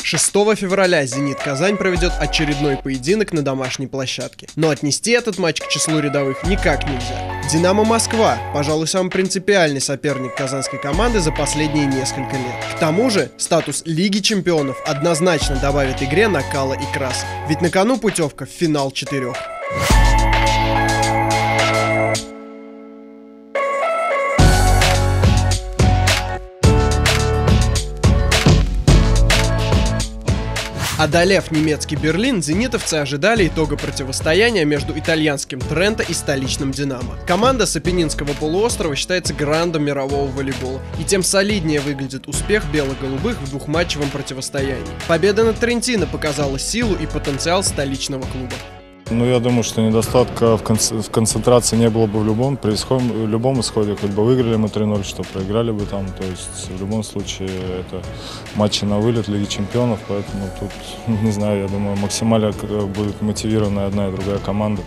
6 февраля «Зенит Казань» проведет очередной поединок на домашней площадке. Но отнести этот матч к числу рядовых никак нельзя. «Динамо Москва» – пожалуй, самый принципиальный соперник казанской команды за последние несколько лет. К тому же, статус Лиги Чемпионов однозначно добавит игре накала и красок. Ведь на кону путевка в финал 4. Одолев немецкий Берлин, зенитовцы ожидали итога противостояния между итальянским Тренто и столичным Динамо. Команда с Апеннинского полуострова считается грандом мирового волейбола, и тем солиднее выглядит успех бело-голубых в двухматчевом противостоянии. Победа над Трентино показала силу и потенциал столичного клуба. Ну, я думаю, что недостатка в концентрации не было бы в любом исходе. Хоть бы выиграли мы 3-0, что проиграли бы там. То есть в любом случае это матчи на вылет Лиги Чемпионов. Поэтому тут, не знаю, я думаю, максимально будет мотивирована одна и другая команда.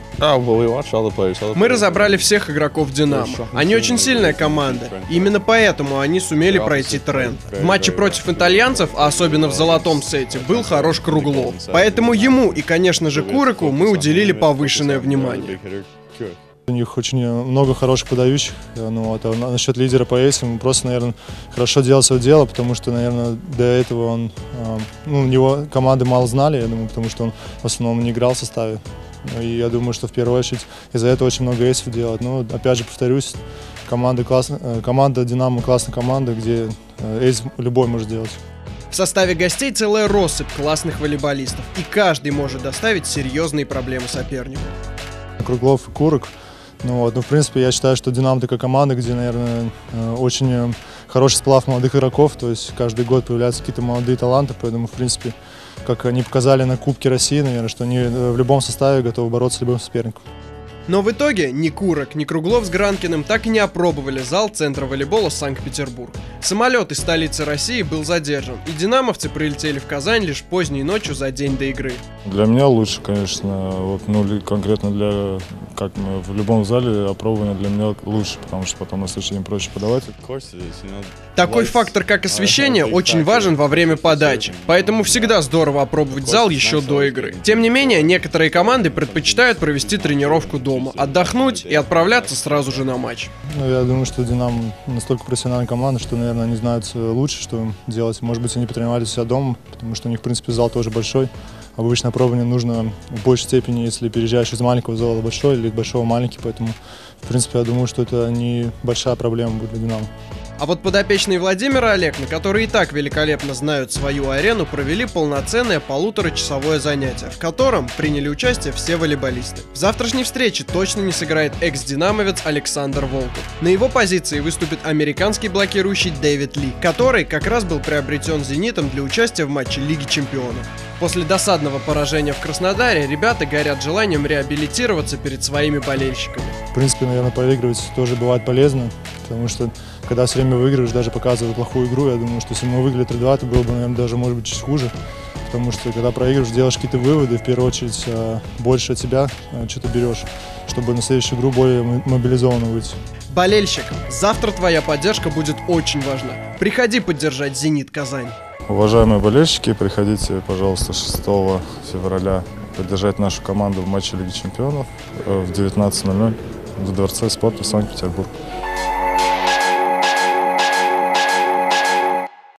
Мы разобрали всех игроков «Динамо». Они очень сильная команда. И именно поэтому они сумели пройти тренд. В матче против итальянцев, а особенно в золотом сете, был хорош Круглов. Поэтому ему и, конечно же, Курику мы уделили повышенное внимание. У них очень много хороших подающих. Ну, это насчет лидера по эйсу. Он просто, наверное, хорошо делал свое дело, потому что, наверное, до этого него команды мало знали, я думаю, потому что он в основном не играл в составе. И я думаю, что в первую очередь из-за этого очень много эйсов делать. Но опять же повторюсь, команда «Динамо» классная команда, где эйс любой может делать. В составе гостей целая россыпь классных волейболистов, и каждый может доставить серьезные проблемы сопернику. Круглов и Курок. Ну, в принципе, я считаю, что «Динамо» такая команда, где, наверное, очень хороший сплав молодых игроков, то есть каждый год появляются какие-то молодые таланты, поэтому, в принципе, как они показали на Кубке России, наверное, что они в любом составе готовы бороться с любым соперником. Но в итоге ни Курок, ни Круглов с Гранкиным так и не опробовали зал Центра волейбола Санкт-Петербург. Самолет из столицы России был задержан, и динамовцы прилетели в Казань лишь поздней ночью за день до игры. Для меня лучше, конечно, конкретно как мы в любом зале опробование для меня лучше, потому что потом на следующий день проще подавать. Такой фактор, как освещение, очень важен во время подачи, поэтому всегда здорово опробовать зал еще до игры. Тем не менее, некоторые команды предпочитают провести тренировку дома, отдохнуть и отправляться сразу же на матч. Я думаю, что «Динамо» настолько профессиональная команда, что, наверное, они знают лучше, что им делать. Может быть, они потренировались у себя дома, потому что у них, в принципе, зал тоже большой. Обычно пробование нужно в большей степени, если переезжаешь из маленького зала в большой или из большого в маленький, поэтому, в принципе, я думаю, что это не большая проблема будет для «Динамо». А вот подопечные Владимира Олекна, которые и так великолепно знают свою арену, провели полноценное полуторачасовое занятие, в котором приняли участие все волейболисты. В завтрашней встрече точно не сыграет экс-динамовец Александр Волков. На его позиции выступит американский блокирующий Дэвид Ли, который как раз был приобретен «Зенитом» для участия в матче Лиги Чемпионов. После досадного поражения в Краснодаре ребята горят желанием реабилитироваться перед своими болельщиками. В принципе, наверное, поигрывать тоже бывает полезно, потому что когда все время выигрываешь, даже показывая плохую игру, я думаю, что если мы выиграли 3-2, то было бы, наверное, даже, может быть, чуть хуже. Потому что когда проигрываешь, делаешь какие-то выводы, в первую очередь больше от себя что-то берешь, чтобы на следующую игру более мобилизованно выйти. Болельщик, завтра твоя поддержка будет очень важна. Приходи поддержать «Зенит Казань». Уважаемые болельщики, приходите, пожалуйста, 6 февраля поддержать нашу команду в матче Лиги Чемпионов в 19:00 в Дворце спорта Санкт-Петербург.